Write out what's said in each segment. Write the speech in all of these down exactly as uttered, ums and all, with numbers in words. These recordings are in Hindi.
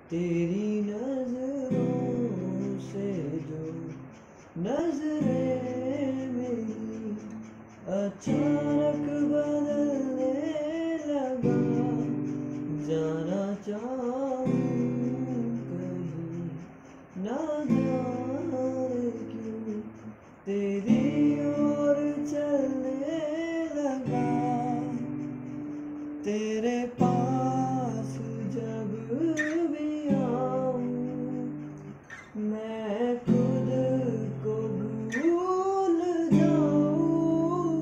तेरी नजरों से जो नजरें मेरी अचानक बदलने लगा। जाना चाहूं कहीं ना जाने क्यों तेरी ओर चलने लगा। तेरे पास जब भी आऊं मैं खुद को भूल जाऊं।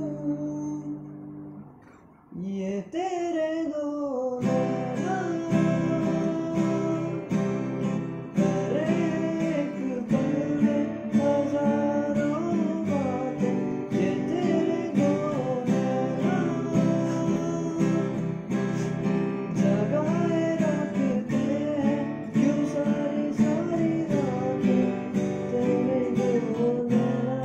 ये तेरे दो नैना हर एक पल में हजारों बातें। ये तेरे दो नैना जगाए रखते हैं क्यों सारी सारी रातें। तेरे दो नैना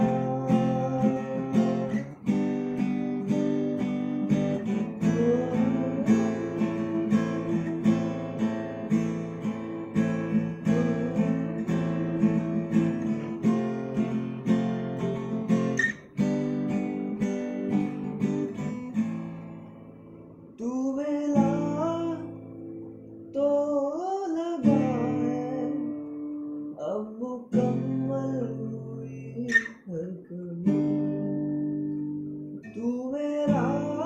तू मिला तो लगा है अब मुकम्मल हुई हर कमी। तू मेरा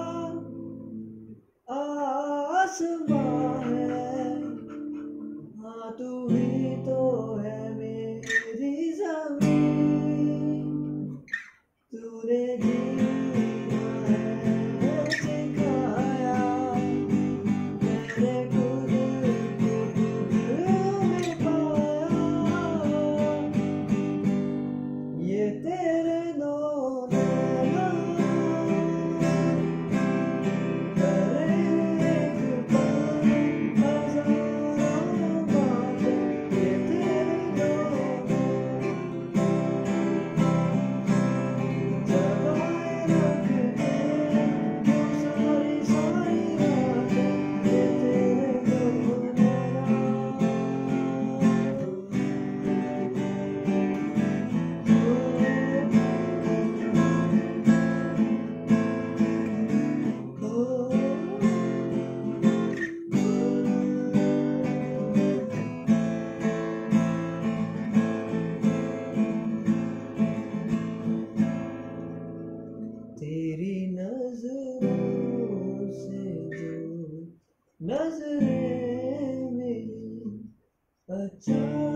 आसमां है, हाँ तू ही तो है मेरी ज़मीन। तूने जीना है सिखाया मैंने खुद को खुद में पाया। ये तेरे दो नैना हर एक पल में हजारों बातें। ये तेरे दो जगाए रखते हैं क्यों सारी सारी रातें। ये तेरे दो नैना तेरी नजरों से जो नजरें मेरी अच्छा